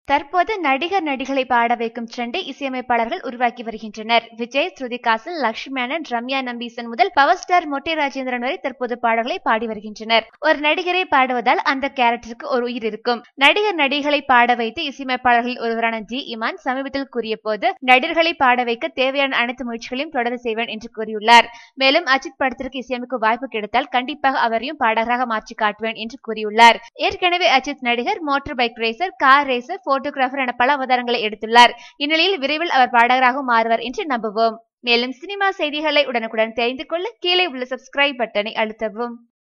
தற்போது நடிகர் நடிகளை பாட வைக்கும் ட்ரெண்டை இசையமைப்பாளர்கள் உருவாக்கி வருகின்றனர். விஜய், ஸ்ருதிகாசன், லட்சுமி மேனன், ரம்யா நம்பீசன் முதல் பவர் ஸ்டார் மொட்டை ராஜேந்திரன் வரை தற்போது பாடல்களை பாடி வருகின்றனர். ஒரு நடிகரை பாடுவதால் அந்த கேரக்டருக்கு ஒரு உயிர் இருக்கும். நடிகர் நடிகளை பாட வைத்து இசையமைப்பாளர்களில் ஒருவரான ஜி இமான் சமீபத்தில் கூறிய போது, நடிகர்களை பாட வைக்க தேவையான அனைத்து முயற்சிகளையும் தொடர்ந்து செய்வேன் என்று கூறியுள்ளார். மேலும் அஜித் படத்திற்கு இசையமைக்க வாய்ப்பு கிடைத்தால் கண்டிப்பாக அவரையும் பாடகராக மாற்றி காட்டுவேன் என்று கூறியுள்ளார். ஏற்கனவே அஜித் நடிகர், motor bike racer, car racer, photographer என பல அவதாரங்களை எடுத்துள்ளார். இந்நிலையில் விரைவில் அவர் பாடகராகவும் மாறுவார் என்று நம்புவோம். மேலும் சினிமா செய்திகளை உடனுக்குடன் தெரிந்து கொள்ள கீழே உள்ள சப்ஸ்கிரைப் பட்டனை அழுத்தவும்.